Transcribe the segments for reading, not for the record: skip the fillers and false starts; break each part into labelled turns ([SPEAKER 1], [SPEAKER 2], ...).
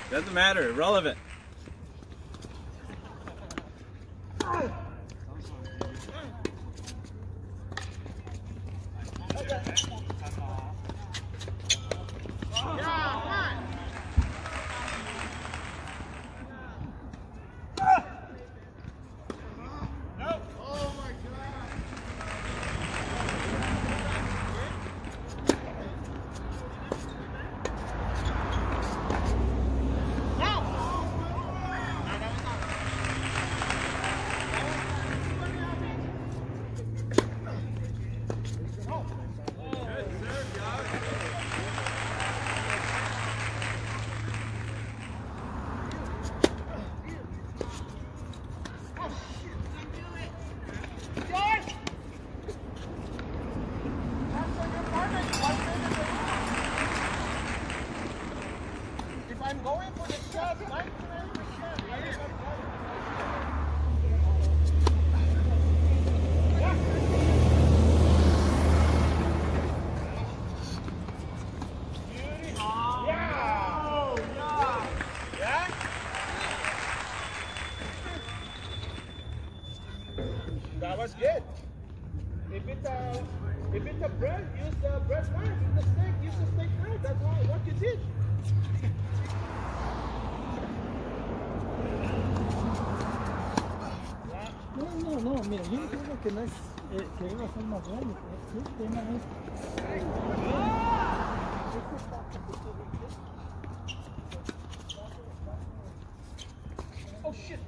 [SPEAKER 1] Doesn't matter. Irrelevant.
[SPEAKER 2] I'm going for the shot, 99%. That was good. If it's a bread, use the bread knife. If the steak, use the steak knife. That's what you did.
[SPEAKER 3] No, mira, yo creo que no es que iba a ser más grande, pero el tema es...
[SPEAKER 2] Oh shit!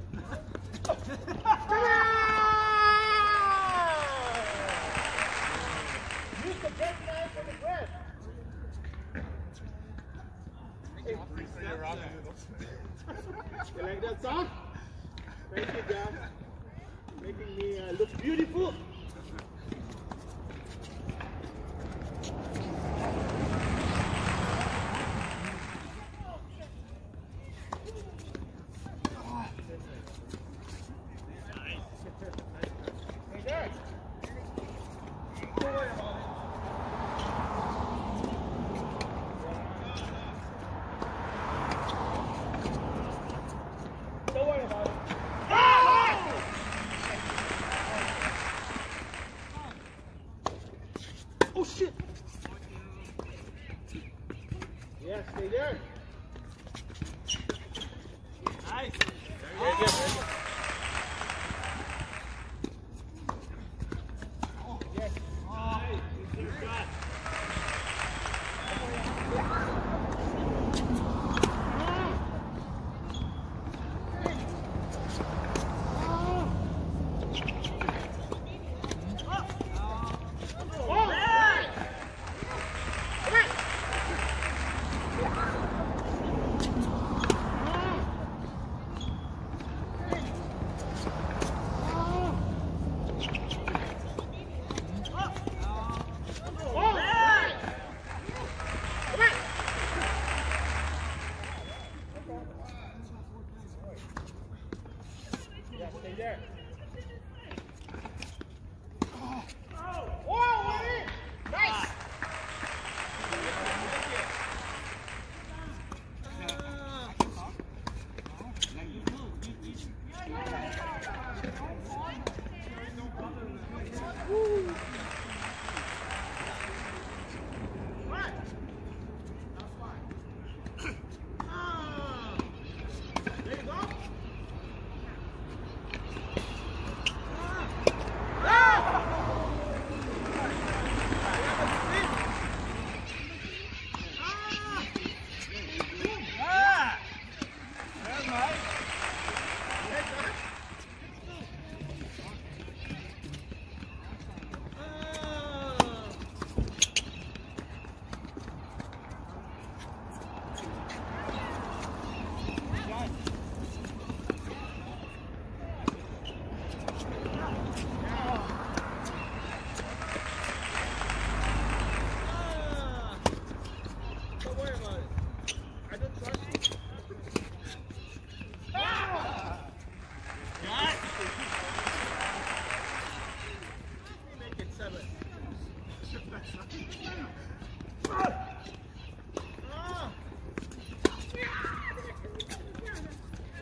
[SPEAKER 2] Use the bread knife for the bread. Hey, you like that song? Thank you, guys. Making me look beautiful. Hey there. Don't worry about it. Don't worry about it. Oh shit! Yeah, stay there. Nice. Very good. Very good. Yes. Nice. Good shot. Yeah, stay there. Whoa, Woody! Nice! Woo! There you go.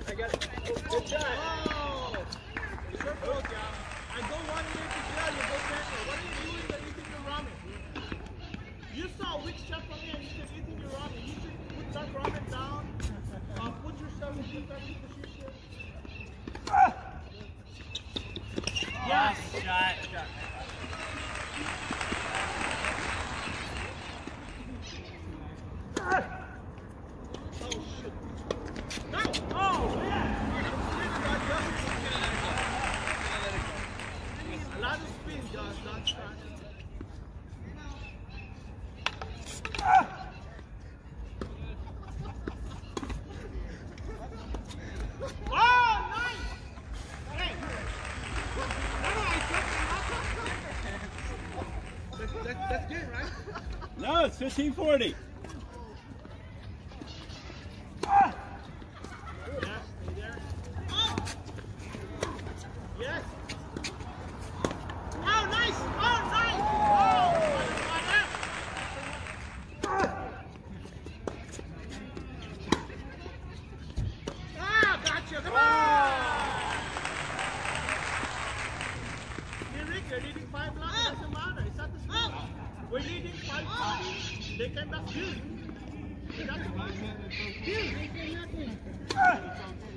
[SPEAKER 2] I got it. Good shot. Oh! It's your fault, y'all. I go one way to jail, you go center. What are you doing that you think you're ramen? You saw a weak shot from me and you said you think you're ramen. You should put that ramen down. Put yourself in that position. Yes!
[SPEAKER 1] Shot.
[SPEAKER 2] Oh, shit. No! Oh, yeah! A lot of spin, Josh. Not shot. Oh, nice! Hey! That's good, right?
[SPEAKER 1] No, it's 15-40.
[SPEAKER 2] Yes, stay there. Yes. Oh, nice! Oh, nice! Oh, gotcha! Come on! You're leading 5 blocks, it doesn't matter. It's not the score. We're leading 5-40. They came back huge. That's huge.